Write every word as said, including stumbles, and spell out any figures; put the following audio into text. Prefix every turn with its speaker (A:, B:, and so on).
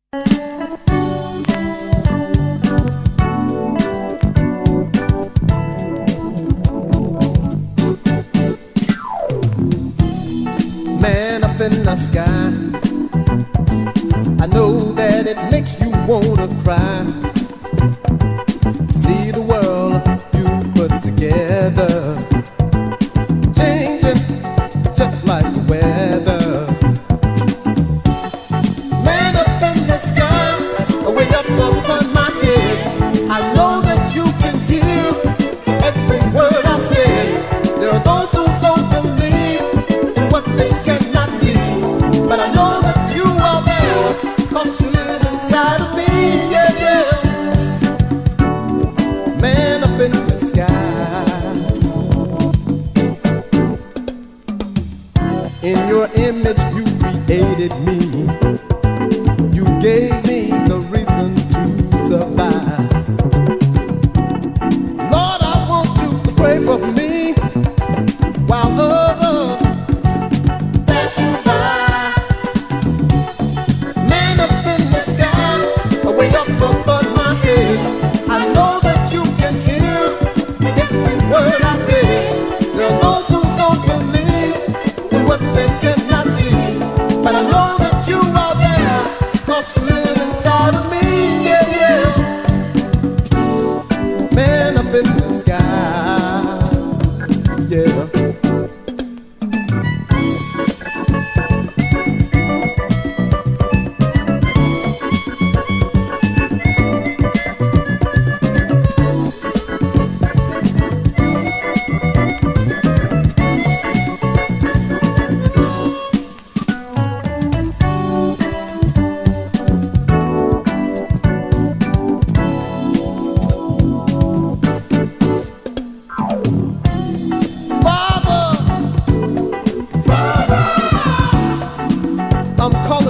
A: Man up in the sky, I know that it makes you wanna cry. See the world you've put together, changing just like the weather. Man up in the sky, way up upon my head, I know that you can hear every word I said. There are those who don't believe in what they cannot see, but I know that you are there, 'cause you live inside of me, yeah, yeah. Man up in the sky, in your image you created me, you gave me the reason to survive. Lord, I want you to pray for me while others pass you by. Man up in the sky, way up above my head, I know that you can hear every word I say. There are those who don't believe in what they cannot see, but I know that you are there, 'cause you live inside of me, yeah, yeah. Man up in the sky, yeah. I'm calling